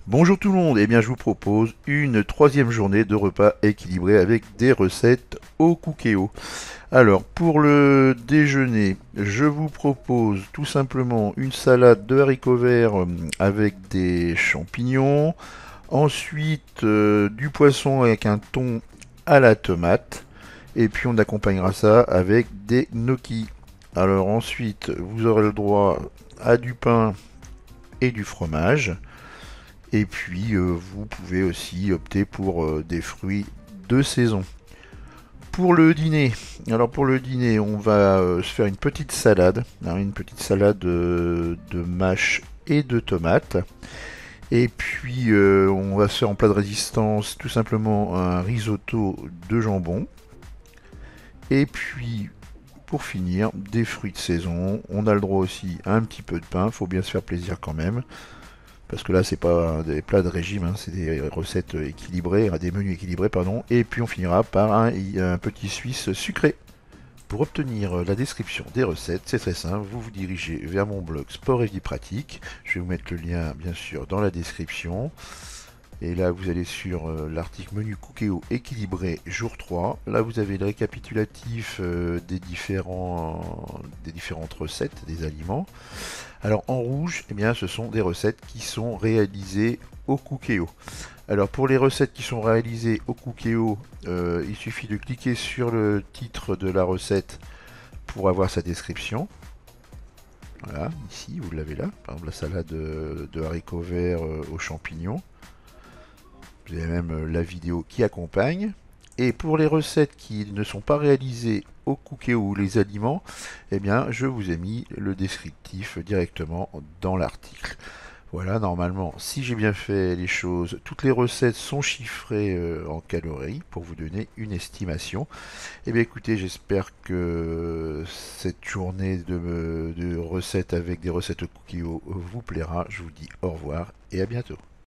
Bonjour tout le monde, eh bien je vous propose une troisième journée de repas équilibré avec des recettes au cookéo. Alors pour le déjeuner, je vous propose tout simplement une salade de haricots verts avec des champignons, ensuite du poisson avec un thon à la tomate, et puis on accompagnera ça avec des gnocchis. Alors ensuite, vous aurez le droit à du pain et du fromage. Et puis vous pouvez aussi opter pour des fruits de saison. Pour le dîner, alors pour le dîner, on va se faire une petite salade, hein, une petite salade de mâche et de tomates. Et puis on va se faire en plat de résistance tout simplement un risotto de jambon. Et puis pour finir, des fruits de saison. On a le droit aussi à un petit peu de pain, faut bien se faire plaisir quand même. Parce que là, c'est pas des plats de régime, hein, c'est des recettes équilibrées, des menus équilibrés, pardon. Et puis on finira par un petit suisse sucré. Pour obtenir la description des recettes, c'est très simple, vous vous dirigez vers mon blog Sport et Vie Pratique. Je vais vous mettre le lien, bien sûr, dans la description. Et là, vous allez sur l'article menu cookéo équilibré jour 3. Là, vous avez le récapitulatif des différentes recettes, des aliments. Alors en rouge, eh bien, ce sont des recettes qui sont réalisées au cookéo. Alors pour les recettes qui sont réalisées au cookéo, il suffit de cliquer sur le titre de la recette pour avoir sa description. Voilà, ici vous l'avez là, par exemple la salade de haricots verts aux champignons. Vous avez même la vidéo qui accompagne. Et pour les recettes qui ne sont pas réalisées au cookéo ou les aliments, eh bien, je vous ai mis le descriptif directement dans l'article. Voilà, normalement, si j'ai bien fait les choses, toutes les recettes sont chiffrées en calories pour vous donner une estimation. Eh bien, écoutez, j'espère que cette journée de recettes avec des recettes au cookéo vous plaira. Je vous dis au revoir et à bientôt.